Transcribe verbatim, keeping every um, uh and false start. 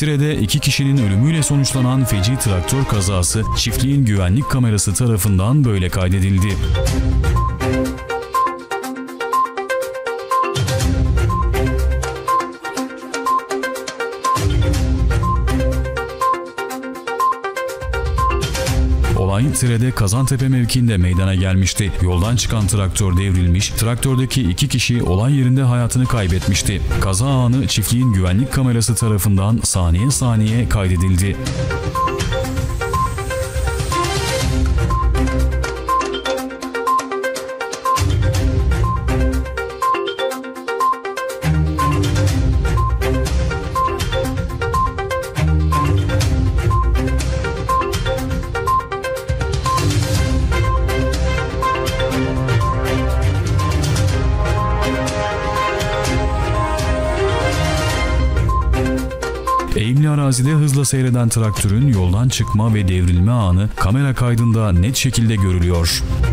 Tire'de iki kişinin ölümüyle sonuçlanan feci traktör kazası çiftliğin güvenlik kamerası tarafından böyle kaydedildi. Olay Tire'de Kazantepe mevkiinde meydana gelmişti. Yoldan çıkan traktör devrilmiş, traktördeki iki kişi olay yerinde hayatını kaybetmişti. Kaza anı çiftliğin güvenlik kamerası tarafından saniye saniye kaydedildi. Eğimli arazide hızla seyreden traktörün yoldan çıkma ve devrilme anı kamera kaydında net şekilde görülüyor.